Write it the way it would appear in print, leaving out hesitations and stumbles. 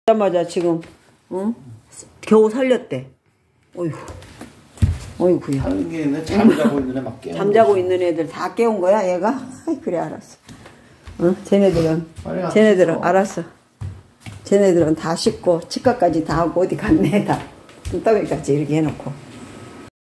자마자 지금 응? 겨우 살렸대. 어이구. 어이구야. 하는 게 있네. 잠자고 있는 애 막 깨워. 잠자고 있는 애들 다 깨운 거야 얘가? 아이, 그래 알았어. 응? 쟤네들은 알았어. 쟤네들은 다 씻고 치과까지 다 하고 어디 갔네 다. 뚝딱이까지 이렇게 해놓고.